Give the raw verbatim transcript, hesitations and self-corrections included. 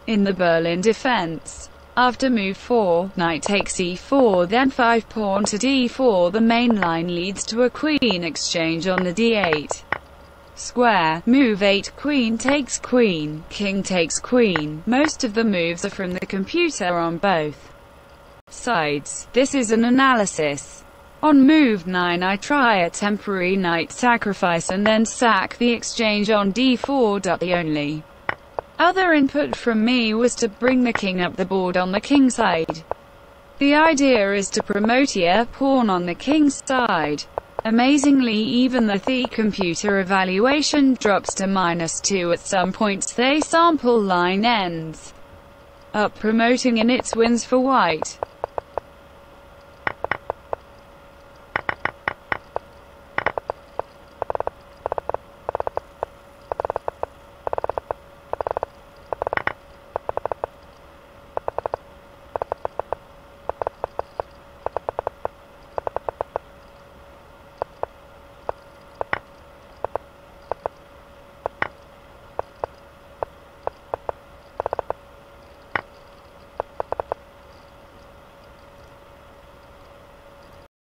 In the Berlin defense, after move four, knight takes e four, then five, pawn to d four, the main line leads to a queen exchange on the d eight square. Move eight, queen takes queen, king takes queen. Most of the moves are from the computer on both sides. This is an analysis. On move nine, I try a temporary knight sacrifice and then sack the exchange on d four. The only other input from me was to bring the king up the board on the king side. The idea is to promote a pawn on the king's side. Amazingly, even the the computer evaluation drops to minus two at some points. The sample line ends up promoting and it's wins for white.